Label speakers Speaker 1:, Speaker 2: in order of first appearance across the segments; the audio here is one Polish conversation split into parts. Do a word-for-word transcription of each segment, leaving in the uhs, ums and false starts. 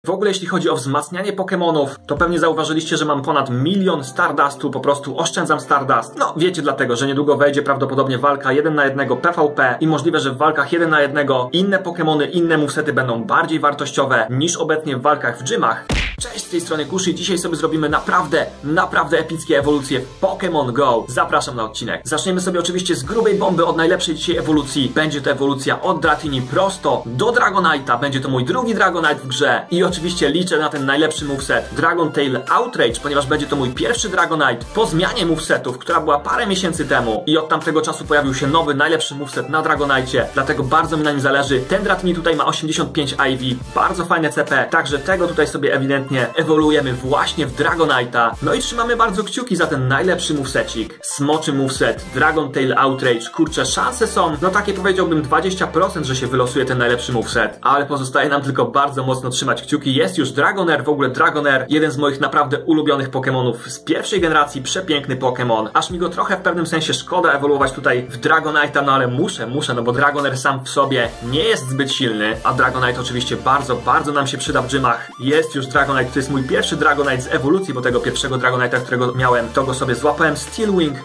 Speaker 1: W ogóle jeśli chodzi o wzmacnianie Pokemonów, to pewnie zauważyliście, że mam ponad milion Stardustu, po prostu oszczędzam Stardust. No wiecie dlatego, że niedługo wejdzie prawdopodobnie walka jeden na jednego P V P i możliwe, że w walkach jeden na jednego inne Pokemony, inne movesety będą bardziej wartościowe niż obecnie w walkach w gymach. Cześć, z tej strony Kushi. Dzisiaj sobie zrobimy naprawdę, naprawdę epickie ewolucje w Pokémon Go. Zapraszam na odcinek. Zaczniemy sobie oczywiście z grubej bomby od najlepszej dzisiaj ewolucji. Będzie to ewolucja od Dratini prosto do Dragonite'a. Będzie to mój drugi Dragonite w grze. I oczywiście liczę na ten najlepszy moveset Dragon Tail Outrage, ponieważ będzie to mój pierwszy Dragonite po zmianie movesetów, która była parę miesięcy temu. I od tamtego czasu pojawił się nowy, najlepszy moveset na Dragonite'cie. Dlatego bardzo mi na nim zależy. Ten Dratini tutaj ma osiemdziesiąt pięć I V. Bardzo fajne C P. Także tego tutaj sobie ewidentnie ewoluujemy właśnie w Dragonite'a. No i trzymamy bardzo kciuki za ten najlepszy movesecik. Smoczy moveset, Dragon Tail Outrage. Kurczę, szanse są, no takie powiedziałbym dwadzieścia procent, że się wylosuje ten najlepszy moveset. Ale pozostaje nam tylko bardzo mocno trzymać kciuki. Jest już Dragonair, w ogóle Dragonair, jeden z moich naprawdę ulubionych Pokemonów z pierwszej generacji. Przepiękny Pokemon. Aż mi go trochę w pewnym sensie szkoda ewoluować tutaj w Dragonite'a, no ale muszę, muszę, no bo Dragonair sam w sobie nie jest zbyt silny, a Dragonite oczywiście bardzo, bardzo nam się przyda w gymach. Jest już Dragonite. To jest mój pierwszy Dragonite z ewolucji, bo tego pierwszego Dragonite'a, którego miałem, to go sobie złapałem. Steel Wing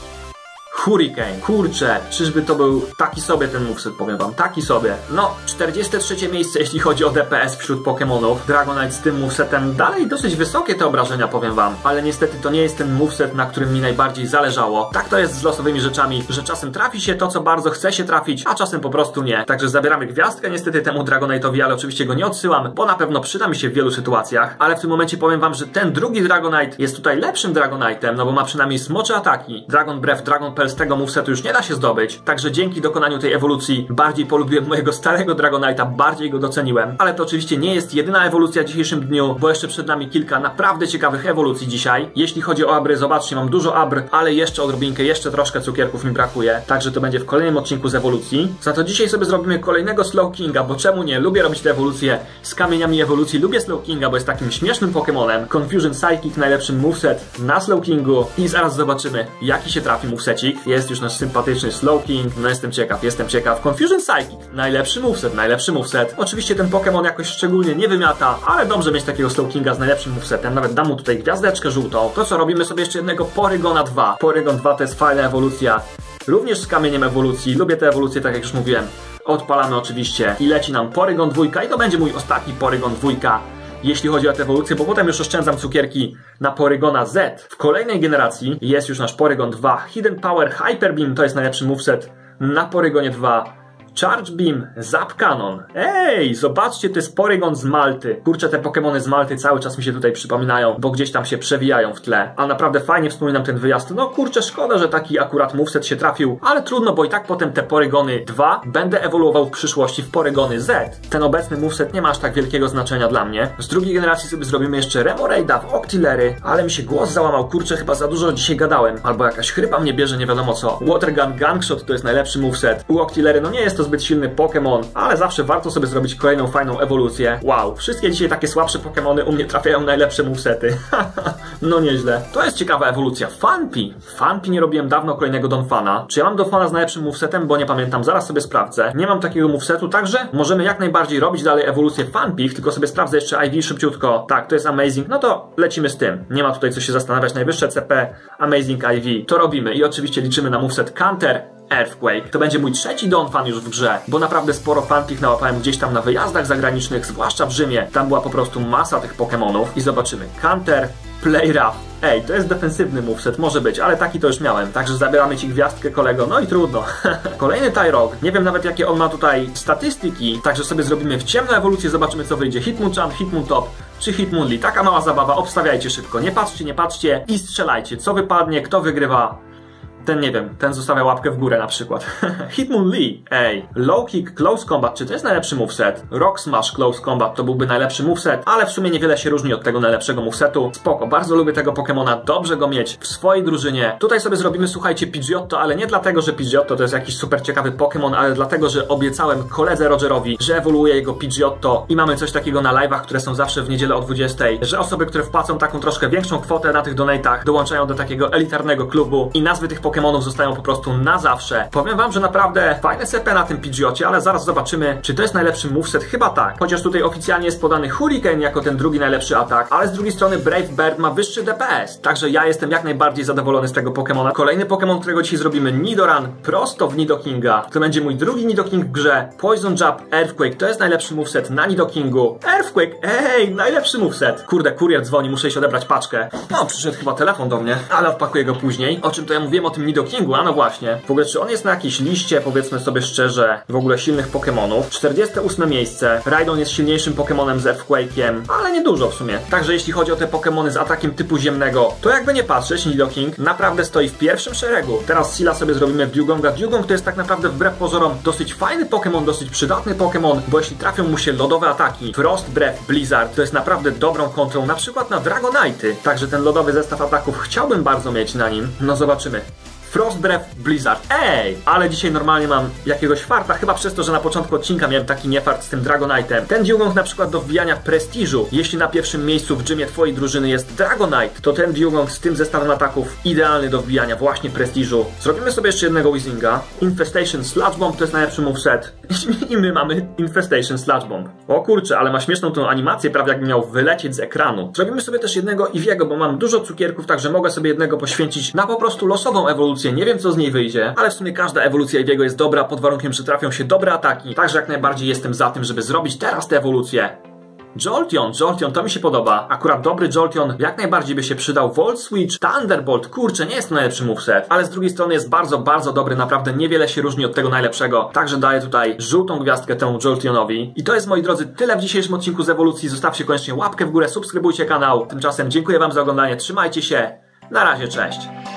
Speaker 1: Hurricane. Kurczę, czyżby to był taki sobie ten moveset, powiem wam, taki sobie. No, czterdzieste trzecie miejsce, jeśli chodzi o D P S wśród Pokemonów. Dragonite z tym movesetem dalej dosyć wysokie te obrażenia, powiem wam. Ale niestety to nie jest ten moveset, na którym mi najbardziej zależało. Tak to jest z losowymi rzeczami, że czasem trafi się to, co bardzo chce się trafić, a czasem po prostu nie. Także zabieramy gwiazdkę niestety temu Dragonite'owi, ale oczywiście go nie odsyłam, bo na pewno przyda mi się w wielu sytuacjach. Ale w tym momencie powiem wam, że ten drugi Dragonite jest tutaj lepszym Dragonite'em, no bo ma przynajmniej smocze ataki. Dragon Breath, Dragon Pulse, z tego movesetu już nie da się zdobyć. Także dzięki dokonaniu tej ewolucji bardziej polubiłem mojego starego Dragonite'a, bardziej go doceniłem. Ale to oczywiście nie jest jedyna ewolucja w dzisiejszym dniu, bo jeszcze przed nami kilka naprawdę ciekawych ewolucji dzisiaj. Jeśli chodzi o abry, zobaczcie, mam dużo abr, ale jeszcze odrobinkę, jeszcze troszkę cukierków mi brakuje. Także to będzie w kolejnym odcinku z ewolucji. Za to dzisiaj sobie zrobimy kolejnego Slowkinga, bo czemu nie? Lubię robić te ewolucje z kamieniami ewolucji. Lubię Slowkinga, bo jest takim śmiesznym Pokemonem. Confusion Psychic, najlepszy moveset na Slowkingu. I zaraz zobaczymy, jaki się trafi movesecik. Jest już nasz sympatyczny Slowking. No jestem ciekaw, jestem ciekaw. Confusion Psychic, najlepszy moveset, najlepszy moveset. Oczywiście ten Pokemon jakoś szczególnie nie wymiata, ale dobrze mieć takiego Slowkinga z najlepszym movesetem. Nawet dam mu tutaj gwiazdeczkę żółtą. To co, robimy sobie jeszcze jednego Porygona dwa. Porygon dwa to jest fajna ewolucja. Również z kamieniem ewolucji. Lubię te ewolucje, tak jak już mówiłem. Odpalamy oczywiście i leci nam Porygon dwa i to będzie mój ostatni Porygon dwa. Jeśli chodzi o tę ewolucję, bo potem już oszczędzam cukierki na Porygona Z. W kolejnej generacji jest już nasz Porygon dwa. Hidden Power Hyper Beam to jest najlepszy moveset na Porygonie dwa. Charge Beam, Zap Cannon. Ej, zobaczcie, to jest Porygon z Malty. Kurczę, te Pokemony z Malty cały czas mi się tutaj przypominają, bo gdzieś tam się przewijają w tle. A naprawdę fajnie wspominam ten wyjazd. No kurczę, szkoda, że taki akurat moveset się trafił, ale trudno, bo i tak potem te Porygony dwa będę ewoluował w przyszłości w Porygony Z. Ten obecny moveset nie ma aż tak wielkiego znaczenia dla mnie. Z drugiej generacji sobie zrobimy jeszcze Remoraida w Octillery, ale mi się głos załamał. Kurczę, chyba za dużo dzisiaj gadałem. Albo jakaś chrypa mnie bierze, nie wiadomo co. Water Gun Gangshot to jest najlepszy moveset. U Octillery no nie jest to zbyt silny Pokémon, ale zawsze warto sobie zrobić kolejną fajną ewolucję. Wow, wszystkie dzisiaj takie słabsze Pokémony u mnie trafiają najlepsze movesety. No nieźle. To jest ciekawa ewolucja. Phanpy. Phanpy nie robiłem dawno kolejnego Donphana. Czy ja mam Donphana z najlepszym movesetem? Bo nie pamiętam, zaraz sobie sprawdzę. Nie mam takiego movesetu, także możemy jak najbardziej robić dalej ewolucję Phanpy, tylko sobie sprawdzę jeszcze I V szybciutko. Tak, to jest Amazing, no to lecimy z tym. Nie ma tutaj co się zastanawiać, najwyższe C P, Amazing I V. To robimy i oczywiście liczymy na moveset Counter Earthquake. To będzie mój trzeci Donphan już w grze, bo naprawdę sporo Phanpych nałapałem gdzieś tam na wyjazdach zagranicznych, zwłaszcza w Rzymie. Tam była po prostu masa tych Pokemonów i zobaczymy. Counter, Play Rough. Ej, to jest defensywny moveset, może być, ale taki to już miałem. Także zabieramy ci gwiazdkę, kolego, no i trudno. Kolejny Tyrog. Nie wiem nawet jakie on ma tutaj statystyki, także sobie zrobimy w ciemną ewolucję, zobaczymy co wyjdzie. Hitmonchan, Hitmontop czy Hitmonlee. Taka mała zabawa, obstawiajcie szybko. Nie patrzcie, nie patrzcie i strzelajcie. Co wypadnie, kto wygrywa. Ten nie wiem, ten zostawia łapkę w górę na przykład. Hitmonlee, ej. Low Kick, Close Combat, czy to jest najlepszy moveset? Rock Smash, Close Combat to byłby najlepszy moveset, ale w sumie niewiele się różni od tego najlepszego movesetu. Spoko, bardzo lubię tego Pokemona, dobrze go mieć w swojej drużynie. Tutaj sobie zrobimy, słuchajcie, Pidgeotto, ale nie dlatego, że Pidgeotto to jest jakiś super ciekawy Pokemon, ale dlatego, że obiecałem koledze Rogerowi, że ewoluuje jego Pidgeotto i mamy coś takiego na live'ach, które są zawsze w niedzielę o dwudziestej, że osoby, które wpłacą taką troszkę większą kwotę na tych donatach, dołączają do takiego elitarnego klubu i nazwy tych Pokemonów Pokemonów zostają po prostu na zawsze. Powiem wam, że naprawdę fajne C P na tym Pidgeocie, ale zaraz zobaczymy, czy to jest najlepszy moveset. Chyba tak. Chociaż tutaj oficjalnie jest podany Hurricane jako ten drugi najlepszy atak, ale z drugiej strony Brave Bird ma wyższy D P S. Także ja jestem jak najbardziej zadowolony z tego Pokemona. Kolejny Pokemon, którego dzisiaj zrobimy, Nidoran, prosto w Nidokinga. To będzie mój drugi Nidoking w grze. Poison Jab, Earthquake, to jest najlepszy moveset na Nidokingu. Earthquake, ej, najlepszy moveset. Kurde, kurier dzwoni, muszę iść odebrać paczkę. No, przyszedł chyba telefon do mnie, ale odpakuję go później. O czym to ja mówiłem o tym Nidokingu? A no właśnie. W ogóle, czy on jest na jakiejś liście, powiedzmy sobie szczerze, w ogóle silnych Pokemonów? czterdzieste ósme miejsce. Rhydon jest silniejszym Pokemonem z Earthquake'iem, ale niedużo w sumie. Także jeśli chodzi o te Pokemony z atakiem typu ziemnego, to jakby nie patrzeć, Nidoking naprawdę stoi w pierwszym szeregu. Teraz Sila sobie zrobimy w Dugonga. Dugong to jest tak naprawdę wbrew pozorom dosyć fajny Pokemon, dosyć przydatny Pokemon, bo jeśli trafią mu się lodowe ataki, Frost Breath, Blizzard, to jest naprawdę dobrą kontrą, na przykład na Dragonite'y. Także ten lodowy zestaw ataków chciałbym bardzo mieć na nim. No zobaczymy. Frost Breath, Blizzard. Ej! Ale dzisiaj normalnie mam jakiegoś farta, chyba przez to, że na początku odcinka miałem taki niefart z tym Dragonite'em. Ten Dugong na przykład do wbijania prestiżu. Jeśli na pierwszym miejscu w gymie twojej drużyny jest Dragonite, to ten Dugong z tym zestawem ataków idealny do wbijania właśnie prestiżu. Zrobimy sobie jeszcze jednego Weezlinga. Infestation Sludge Bomb to jest najlepszy moveset. I my mamy Infestation Sludge Bomb. O kurczę, ale ma śmieszną tą animację, prawie jakby miał wylecieć z ekranu. Zrobimy sobie też jednego Eevee'ego, bo mam dużo cukierków, także mogę sobie jednego poświęcić na po prostu losową ewolucję. Nie wiem, co z niej wyjdzie, ale w sumie każda ewolucja Eevee'ego jest dobra pod warunkiem, że trafią się dobre ataki. Także jak najbardziej jestem za tym, żeby zrobić teraz tę ewolucję. Jolteon, Jolteon, to mi się podoba. Akurat dobry Jolteon jak najbardziej by się przydał. Volt Switch, Thunderbolt, kurczę, nie jest to najlepszy moveset, ale z drugiej strony jest bardzo, bardzo dobry, naprawdę niewiele się różni od tego najlepszego. Także daję tutaj żółtą gwiazdkę temu Jolteonowi. I to jest, moi drodzy, tyle w dzisiejszym odcinku z ewolucji. Zostawcie koniecznie łapkę w górę, subskrybujcie kanał. Tymczasem dziękuję wam za oglądanie, trzymajcie się, na razie, cześć.